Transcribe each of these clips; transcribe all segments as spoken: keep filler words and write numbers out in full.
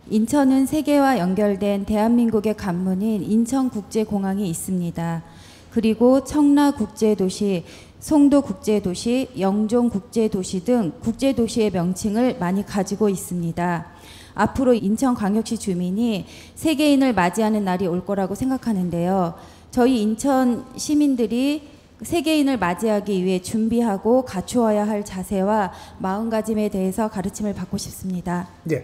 인천은 세계와 연결된 대한민국의 관문인 인천국제공항이 있습니다. 그리고 청라국제도시, 송도국제도시, 영종국제도시 등 국제도시의 명칭을 많이 가지고 있습니다. 앞으로 인천광역시 주민이 세계인을 맞이하는 날이 올 거라고 생각하는데요. 저희 인천 시민들이 세계인을 맞이하기 위해 준비하고 갖추어야 할 자세와 마음가짐에 대해서 가르침을 받고 싶습니다. 네.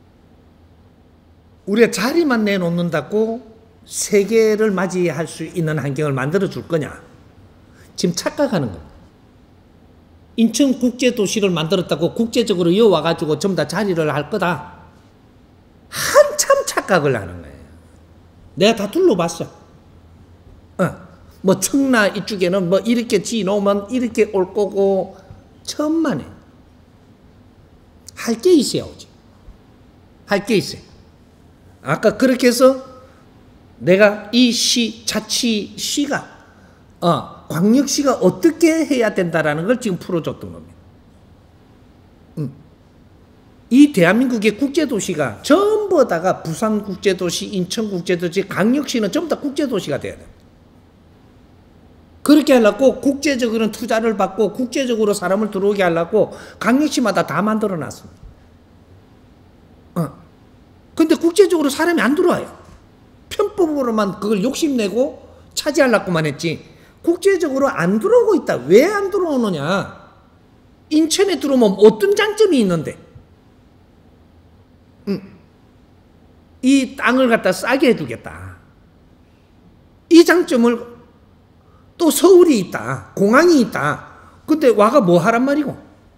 우리가 자리만 내놓는다고 세계를 맞이할 수 있는 환경을 만들어 줄 거냐? 지금 착각하는 겁니다. 인천국제도시를 만들었다고 국제적으로 이어와가지고 전부 다 자리를 할 거다. 한참 착각을 하는 거예요. 내가 다 둘러봤어. 어. 뭐 청라 이쪽에는 뭐 이렇게 지놓으면 이렇게 올 거고 천만에 할 게 있어야 오지. 할 게 있어요. 아까 그렇게 해서 내가 이 시 자치시가 어, 광역시가 어떻게 해야 된다라는 걸 지금 풀어줬던 겁니다. 음. 이 대한민국의 국제도시가 전부 다가 부산국제도시, 인천국제도시, 광역시는 전부 다 국제도시가 돼야 돼요. 그렇게 하려고 국제적으로는 투자를 받고 국제적으로 사람을 들어오게 하려고 광역시마다 다 만들어 놨습니다. 어. 근데 국제적으로 사람이 안 들어와요. 편법으로만 그걸 욕심내고 차지하려고만 했지 국제적으로 안 들어오고 있다. 왜 안 들어오느냐? 인천에 들어오면 어떤 장점이 있는데? 음. 이 땅을 갖다 싸게 해주겠다. 이 장점을 또 서울이 있다. 공항이 있다. 근데 와가 뭐 하란 말이고?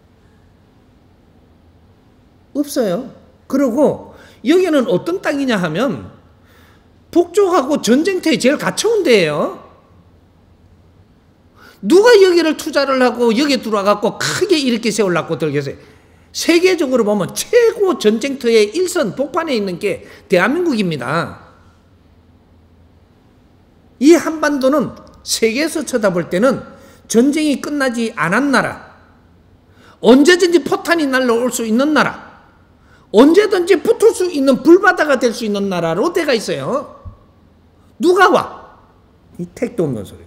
없어요. 그리고 여기는 어떤 땅이냐 하면 북쪽하고 전쟁터에 제일 가까운 데예요. 누가 여기를 투자를 하고 여기 들어와갖고 크게 이렇게 세우려고 들겠어요. 세계적으로 보면 최고 전쟁터의 일선 복판에 있는 게 대한민국입니다. 이 한반도는 세계에서 쳐다볼 때는 전쟁이 끝나지 않은 나라, 언제든지 포탄이 날라올 수 있는 나라, 언제든지 붙을 수 있는 불바다가 될 수 있는 나라로 돼가 있어요. 누가 와? 이 택도 없는 소리.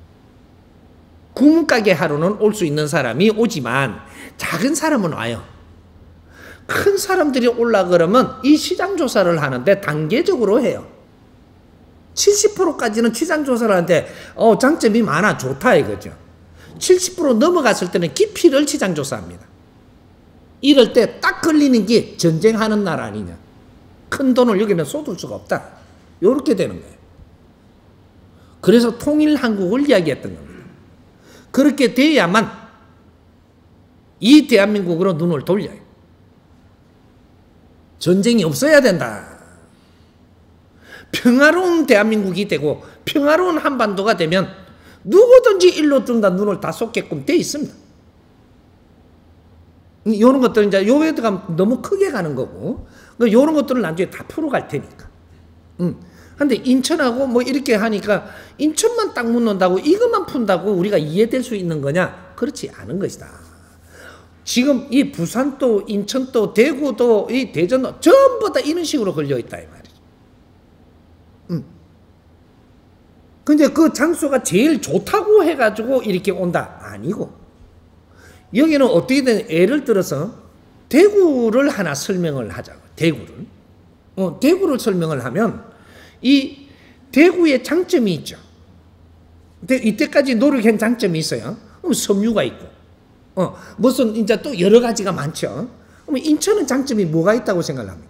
구문가게 하러는 올 수 있는 사람이 오지만 작은 사람은 와요. 큰 사람들이 올라 그러면 이 시장 조사를 하는데 단계적으로 해요. 칠십 퍼센트까지는 시장 조사를 하는데 어, 장점이 많아 좋다 이거죠. 칠십 퍼센트 넘어갔을 때는 깊이를 시장 조사합니다. 이럴 때 딱 걸리는 게 전쟁하는 나라 아니냐. 큰 돈을 여기는 쏟을 수가 없다. 이렇게 되는 거예요. 그래서 통일 한국을 이야기했던 겁니다. 그렇게 돼야만 이 대한민국으로 눈을 돌려요. 전쟁이 없어야 된다. 평화로운 대한민국이 되고 평화로운 한반도가 되면 누구든지 일로 든다 눈을 다 쏟게끔 돼 있습니다. 이런 것들은 이제 요에다가 너무 크게 가는 거고, 이런 것들을 나중에 다 풀어갈 테니까. 음. 근데 인천하고 뭐 이렇게 하니까 인천만 딱 묻는다고 이것만 푼다고 우리가 이해될 수 있는 거냐? 그렇지 않은 것이다. 지금 이 부산도 인천도 대구도 이 대전도 전부 다 이런 식으로 걸려 있다 이 말이죠. 음. 근데 그 장소가 제일 좋다고 해가지고 이렇게 온다? 아니고, 여기는 어떻게든 예를 들어서 대구를 하나 설명을 하자고. 대구를. 어, 대구를 설명을 하면 이 대구의 장점이 있죠. 이때까지 노력한 장점이 있어요. 섬유가 있고, 어, 무슨 이제 또 여러 가지가 많죠. 그럼 인천은 장점이 뭐가 있다고 생각을 합니까?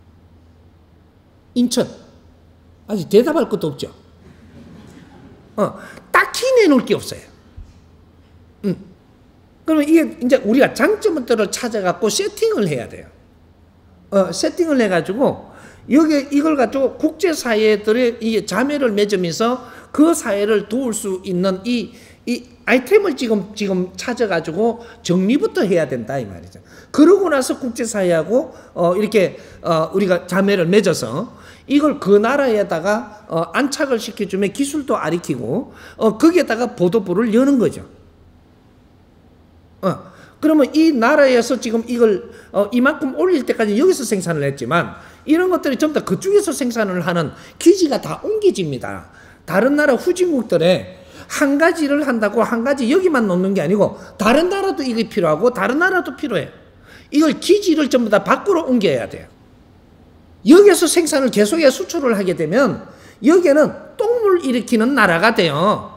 인천. 아직 대답할 것도 없죠. 어, 딱히 내놓을 게 없어요. 음. 그러면 이게 이제 우리가 장점들을 찾아갖고 세팅을 해야 돼요. 어, 세팅을 해가지고 여기 이걸 가지고 국제사회들의 이 자매를 맺으면서 그 사회를 도울 수 있는 이, 이 아이템을 지금, 지금 찾아가지고 정리부터 해야 된다 이 말이죠. 그러고 나서 국제사회하고 어, 이렇게 어, 우리가 자매를 맺어서 이걸 그 나라에다가 어, 안착을 시켜주면 기술도 가르치고 어, 거기에다가 보도부를 여는 거죠. 어, 그러면 이 나라에서 지금 이걸 어, 이만큼 올릴 때까지 여기서 생산을 했지만 이런 것들이 전부 다 그쪽에서 생산을 하는 기지가 다 옮겨집니다. 다른 나라 후진국들에 한 가지를 한다고 한 가지 여기만 놓는 게 아니고 다른 나라도 이게 필요하고 다른 나라도 필요해요. 이걸 기지를 전부 다 밖으로 옮겨야 돼요. 여기에서 생산을 계속해서 수출을 하게 되면 여기에는 똥물 일으키는 나라가 돼요.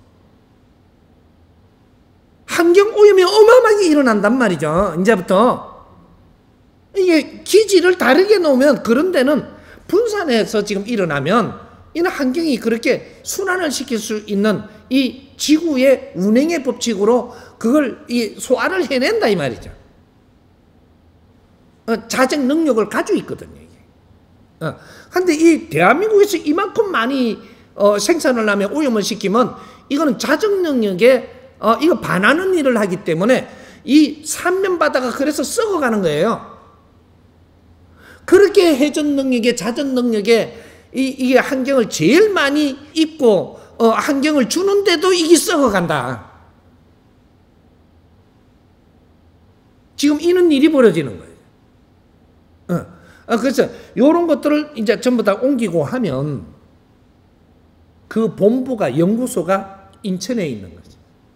환경 오염이 어마어마하게 일어난단 말이죠. 이제부터 이게 기지를 다르게 놓으면 그런 데는 분산해서 지금 일어나면 이는 환경이 그렇게 순환을 시킬 수 있는 이 지구의 운행의 법칙으로 그걸 이 소화를 해낸다 이 말이죠. 어, 자정 능력을 가지고 있거든요. 이게. 어, 근데 이 대한민국에서 이만큼 많이 어, 생산을 하면 오염을 시키면 이거는 자정 능력에 어, 이거 반하는 일을 하기 때문에 이 삼면바다가 그래서 썩어가는 거예요. 그렇게 해전 능력에 자전 능력에 이, 이게 환경을 제일 많이 입고 어, 환경을 주는데도 이게 썩어간다. 지금 이런 일이 벌어지는 거예요. 어. 어, 그래서 이런 것들을 이제 전부 다 옮기고 하면 그 본부가 연구소가 인천에 있는 거죠.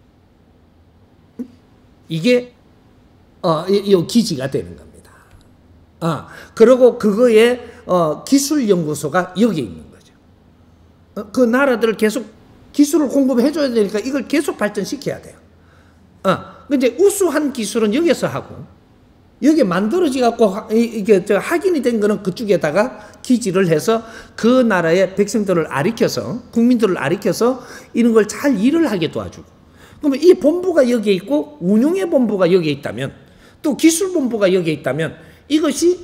이게 어, 이, 이 기지가 되는 겁니다. 아, 그리고 그거에 어, 기술연구소가 여기 있는 거죠. 어, 그 나라들을 계속 기술을 공급해 줘야 되니까 이걸 계속 발전시켜야 돼요. 어, 근데 우수한 기술은 여기서 하고 여기 만들어지 갖고 이게 저 확인이 된 거는 그쪽에다가 기지를 해서 그 나라의 백성들을 아리켜서 국민들을 아리켜서 이런 걸 잘 일을 하게 도와주고. 그러면 이 본부가 여기에 있고 운용의 본부가 여기에 있다면 또 기술 본부가 여기에 있다면 이것이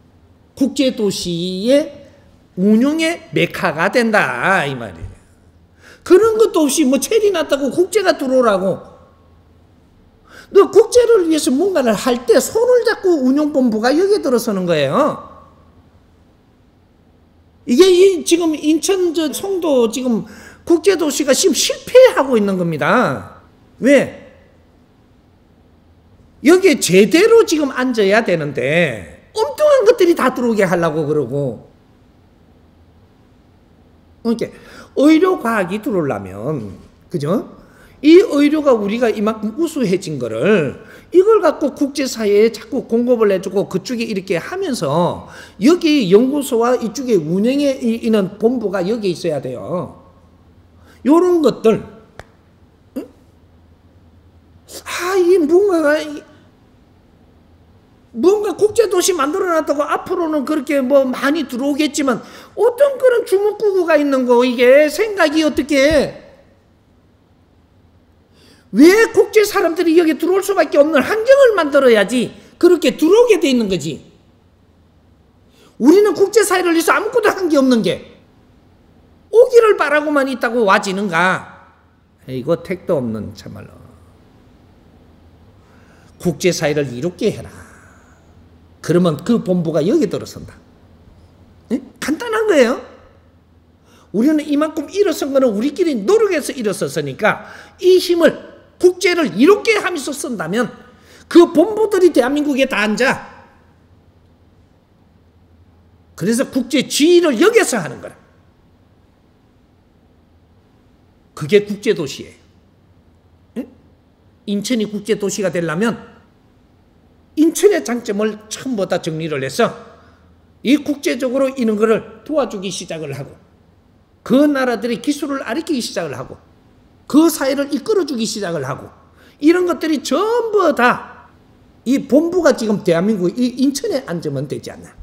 국제도시의 운용의 메카가 된다 이 말이에요. 그런 것도 없이 뭐 체리 났다고 국제가 들어오라고. 너 국제를 위해서 뭔가를 할 때 손을 잡고 운용본부가 여기에 들어서는 거예요. 이게 이 지금 인천 저 송도 지금 국제도시가 지금 실패하고 있는 겁니다. 왜? 여기에 제대로 지금 앉아야 되는데 엉뚱한 것들이 다 들어오게 하려고 그러고. 이렇게 의료과학이 들어오려면 그죠? 이 의료가 우리가 이만큼 우수해진 거를 이걸 갖고 국제사회에 자꾸 공급을 해주고 그쪽에 이렇게 하면서 여기 연구소와 이쪽에 운영에 있는 본부가 여기 있어야 돼요. 요런 것들. 응? 아, 이 뭔가가 뭔가 국제도시 만들어놨다고 앞으로는 그렇게 뭐 많이 들어오겠지만 어떤 그런 주먹구구가 있는 거 이게 생각이 어떻게 왜 국제 사람들이 여기 들어올 수밖에 없는 환경을 만들어야지 그렇게 들어오게 돼 있는 거지. 우리는 국제사회를 위해서 아무것도 한 게 없는 게 오기를 바라고만 있다고 와지는가. 이거 택도 없는 참말로. 국제사회를 이롭게 해라. 그러면 그 본부가 여기 들어선다. 네? 간단한 거예요. 우리는 이만큼 일어선 거는 우리끼리 노력해서 일어섰으니까 이 힘을 국제를 이롭게 하면서 쓴다면 그 본부들이 대한민국에 다 앉아. 그래서 국제 지위를 여기서 하는 거야. 그게 국제도시예요. 응? 인천이 국제도시가 되려면 인천의 장점을 전부 다 정리를 해서 이 국제적으로 이런 거를 도와주기 시작을 하고 그 나라들이 기술을 가르치기 시작을 하고 그 사회를 이끌어주기 시작을 하고 이런 것들이 전부 다 이 본부가 지금 대한민국 이 인천에 앉으면 되지 않나.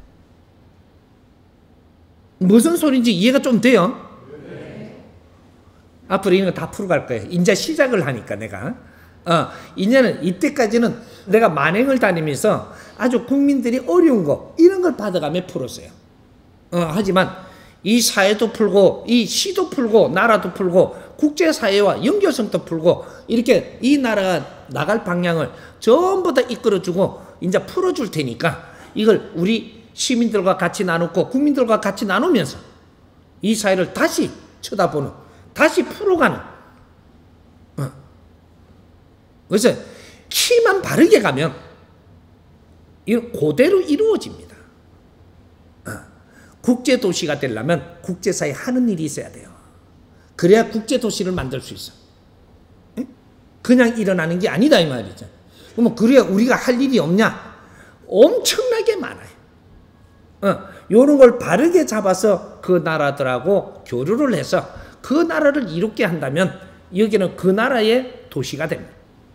무슨 소리인지 이해가 좀 돼요? 네. 앞으로 이런 거 다 풀어갈 거예요. 이제 시작을 하니까 내가 어, 이제는 이때까지는 내가 만행을 다니면서 아주 국민들이 어려운 거 이런 걸 받아가며 풀었어요. 어, 하지만 이 사회도 풀고 이 시도 풀고 나라도 풀고 국제사회와 연결성도 풀고 이렇게 이 나라가 나갈 방향을 전부 다 이끌어주고 이제 풀어줄 테니까 이걸 우리 시민들과 같이 나누고 국민들과 같이 나누면서 이 사회를 다시 쳐다보는 다시 풀어가는 어. 그래서 키만 바르게 가면 이건 그대로 이루어집니다. 어. 국제도시가 되려면 국제사회에 하는 일이 있어야 돼요. 그래야 국제도시를 만들 수 있어. 응? 그냥 일어나는 게 아니다 이 말이죠. 그럼 그래야 우리가 할 일이 없냐? 엄청나게 많아요. 어, 이런 걸 바르게 잡아서 그 나라들하고 교류를 해서 그 나라를 이롭게 한다면 여기는 그 나라의 도시가 됩니다.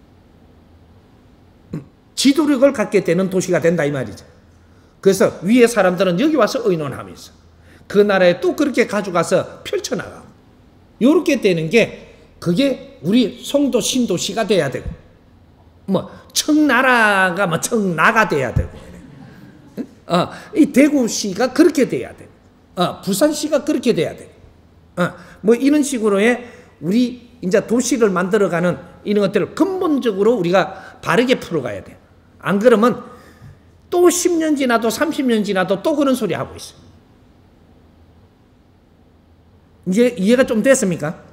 음, 지도력을 갖게 되는 도시가 된다 이 말이죠. 그래서 위에 사람들은 여기 와서 의논하면서 그 나라에 또 그렇게 가져가서 펼쳐나가고 이렇게 되는 게 그게 우리 송도 신도시가 돼야 되고 뭐 청나라가 뭐 청나가 돼야 되고 어, 이 대구시가 그렇게 돼야 되고 어, 부산시가 그렇게 돼야 되고 어, 뭐 이런 식으로의 우리 이제 도시를 만들어가는 이런 것들을 근본적으로 우리가 바르게 풀어가야 돼요. 안 그러면 또 십 년 지나도 삼십 년 지나도 또 그런 소리 하고 있어요. 이제 이해가 좀 됐습니까?